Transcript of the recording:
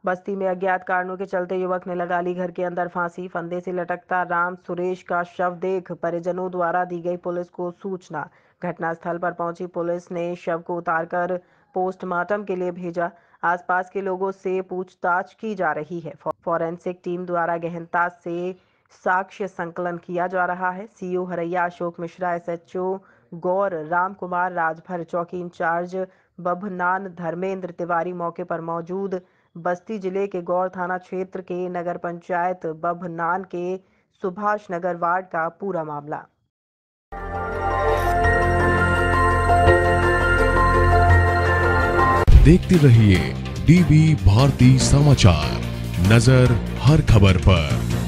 बस्ती में अज्ञात कारणों के चलते युवक ने लगा ली घर के अंदर फांसी। फंदे से लटकता राम सुरेश का शव देख परिजनों द्वारा दी गई पुलिस को सूचना। घटनास्थल पर पहुंची पुलिस ने शव को उतारकर पोस्टमार्टम के लिए भेजा। आसपास के लोगों से पूछताछ की जा रही है। फॉरेंसिक टीम द्वारा गहनता से साक्ष्य संकलन किया जा रहा है। सीओ हरैया अशोक मिश्रा, एसएचओ गौर राम कुमार, राजभर चौकी इंचार्ज बभनान धर्मेंद्र तिवारी मौके पर मौजूद। बस्ती जिले के गौर थाना क्षेत्र के नगर पंचायत बभनान के सुभाष नगर वार्ड का पूरा मामला। देखते रहिए डीबी भारती समाचार, नजर हर खबर पर।